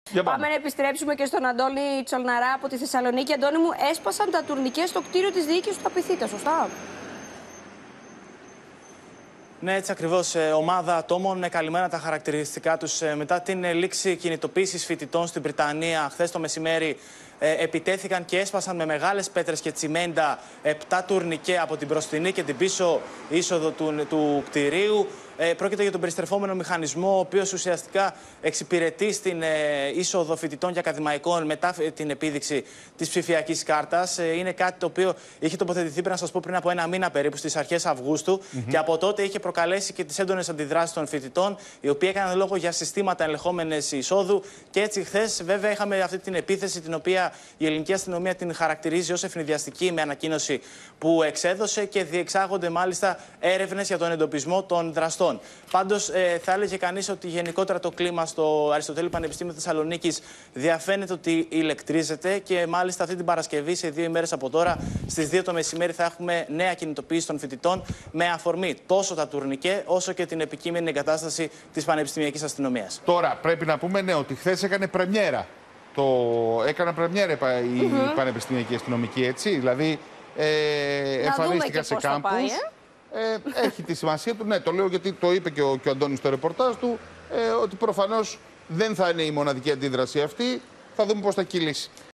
Πάμε να επιστρέψουμε και στον Αντώνη Τσολναρά από τη Θεσσαλονίκη. Αντώνη μου, έσπασαν τα τουρνικέ στο κτίριο της διοίκησης του Απειθήτα, σωστά? Ναι, έτσι ακριβώς. Ομάδα ατόμων, καλυμμένα τα χαρακτηριστικά τους. Μετά την λήξη κινητοποίησης φοιτητών στην Βρυτανία, χθες το μεσημέρι, επιτέθηκαν και έσπασαν με μεγάλες πέτρες και τσιμέντα 7 τουρνικέ από την μπροστινή και την πίσω είσοδο του κτηρίου. Πρόκειται για τον περιστρεφόμενο μηχανισμό, ο οποίος ουσιαστικά εξυπηρετεί στην είσοδο φοιτητών και ακαδημαϊκών μετά την επίδειξη της ψηφιακής κάρτας. Είναι κάτι το οποίο είχε τοποθετηθεί, πρέπει να σας πω, πριν από ένα μήνα περίπου, στις αρχές Αυγούστου. Και από τότε είχε προκαλέσει και τις έντονες αντιδράσεις των φοιτητών, οι οποίοι έκαναν λόγο για συστήματα ελεγχόμενες εισόδου. Και έτσι, χθες, βέβαια, είχαμε αυτή την επίθεση, την οποία η ελληνική αστυνομία την χαρακτηρίζει ως ευνηδιαστική, με ανακοίνωση που εξέδωσε, και διεξάγονται μάλιστα έρευνες για τον εντοπισμό των δραστών. Πάντως, θα έλεγε κανείς ότι γενικότερα το κλίμα στο Αριστοτέλη Πανεπιστήμιο Θεσσαλονίκης διαφαίνεται ότι ηλεκτρίζεται, και μάλιστα αυτή την Παρασκευή, σε 2 ημέρες από τώρα, στις 2 το μεσημέρι, θα έχουμε νέα κινητοποίηση των φοιτητών με αφορμή τόσο τα τουρνικέ όσο και την επικείμενη εγκατάσταση της Πανεπιστημιακής Αστυνομίας. Τώρα, πρέπει να πούμε, ναι, ότι χθες έκανε πρεμιέρα. Έκανε πρεμιέρα η Πανεπιστημιακή Αστυνομική, έτσι. Δηλαδή, εμφανίστηκαν σε κάμπους. Έχει τη σημασία του. Ναι, το λέω γιατί το είπε και ο Αντώνης στο ρεπορτάζ του, ότι προφανώς δεν θα είναι η μοναδική αντίδραση αυτή. Θα δούμε πώς θα κυλήσει.